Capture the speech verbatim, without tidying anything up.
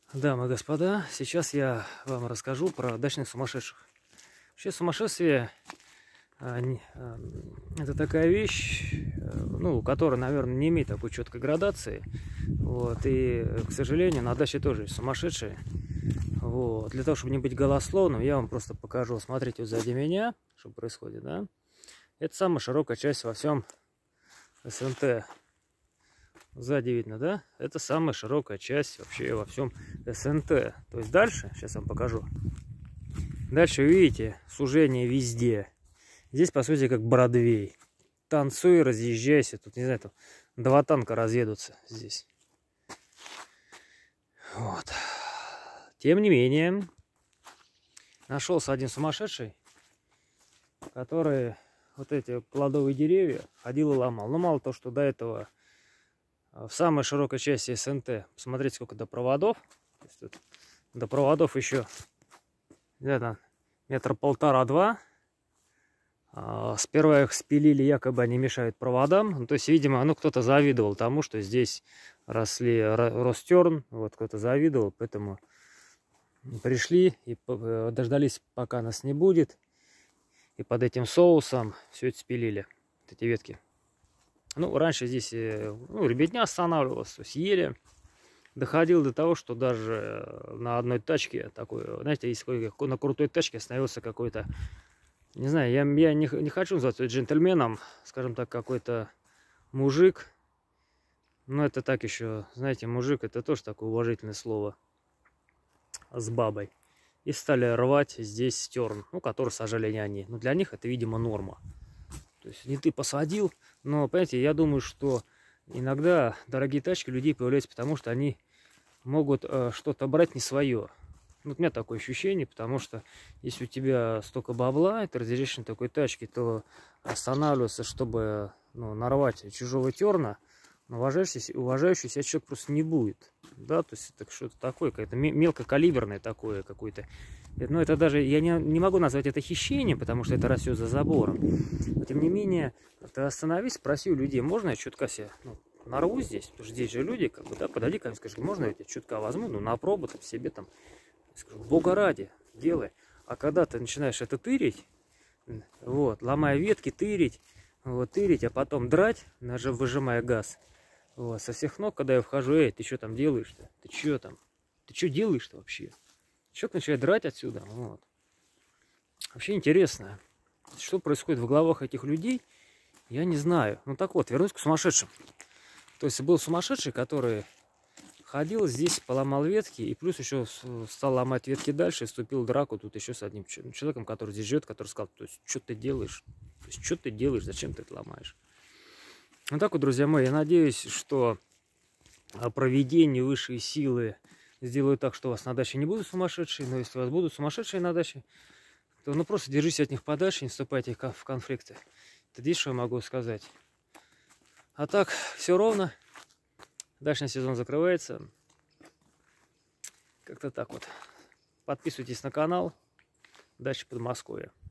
Дамы и господа, сейчас я вам расскажу про дачных сумасшедших. Вообще сумасшествие это такая вещь, ну, которая, наверное, не имеет такой четкой градации. Вот, и, к сожалению, на даче тоже есть сумасшедшие. Вот. Для того, чтобы не быть голословным, я вам просто покажу. Смотрите, вот сзади меня, что происходит, да? Это самая широкая часть во всем СНТ. Сзади видно, да? Это самая широкая часть вообще во всем СНТ. То есть дальше, сейчас вам покажу. Дальше видите, сужение везде. Здесь, по сути, как Бродвей. Танцуй, разъезжайся. Тут, не знаю, там два танка разъедутся здесь. Вот. Тем не менее, нашелся один сумасшедший, который вот эти плодовые деревья ходил и ломал. Но мало того, что до этого в самой широкой части СНТ, посмотрите, сколько до проводов. То есть тут до проводов еще где-то метра полтора-два. Сперва их спилили, якобы они мешают проводам. Ну, то есть, видимо, ну, кто-то завидовал тому, что здесь росли, рос терн. Вот кто-то завидовал, поэтому пришли и дождались, пока нас не будет. И под этим соусом все это спилили, вот эти ветки. Ну, раньше здесь, ну, ребятня останавливалась, то есть ели. Доходил до того, что даже на одной тачке, такой, знаете, есть на крутой тачке остановился какой-то, не знаю, я, я не, не хочу называть его джентльменом, скажем так, какой-то мужик. Но это так еще, знаете, мужик, это тоже такое уважительное слово, с бабой. И стали рвать здесь терн, ну, который сажали не они. Но для них это, видимо, норма. То есть не ты посадил, но, понимаете, я думаю, что иногда дорогие тачки людей появляются, потому что они могут э, что-то брать не свое. Вот у меня такое ощущение, потому что если у тебя столько бабла, и ты разъезжаешь на такой тачке, то останавливаться, чтобы, ну, нарвать чужого терна, уважающий, уважающий себя человек просто не будет. Да, то есть это что-то такое, какое-то мелкокалиберное такое какое-то. Но это даже, я не, не могу назвать это хищением, потому что это растет за забором. Но тем не менее, ты остановись, спроси у людей, можно я чутка себе, ну, нарву здесь? Потому что здесь же люди, как бы, да, подойди ко мне, скажи, можно я тебя чутка возьму, ну, на пробу там себе там, скажу, бога ради, делай. А когда ты начинаешь это тырить, вот, ломая ветки, тырить, вот, тырить, а потом драть, даже выжимая газ, вот, со всех ног, когда я вхожу, эй, ты что там делаешь-то? Ты что там? Ты что делаешь-то вообще? Человек начинает драть отсюда, вот. Вообще интересно, что происходит в головах этих людей, я не знаю. Ну так вот, вернусь к сумасшедшим. То есть был сумасшедший, который ходил здесь, поломал ветки, и плюс еще стал ломать ветки дальше, и вступил в драку тут еще с одним человеком, который здесь живет, который сказал, то есть, что ты делаешь? То есть, что ты делаешь, зачем ты это ломаешь? Ну так вот, друзья мои, я надеюсь, что провидение, высшие силы сделают так, что у вас на даче не будут сумасшедшие, но если у вас будут сумасшедшие на даче, то ну просто держитесь от них подальше, не вступайте в конфликты. Это здесь что я могу сказать. А так, все ровно. Дачный сезон закрывается. Как-то так вот. Подписывайтесь на канал. Дача Подмосковья.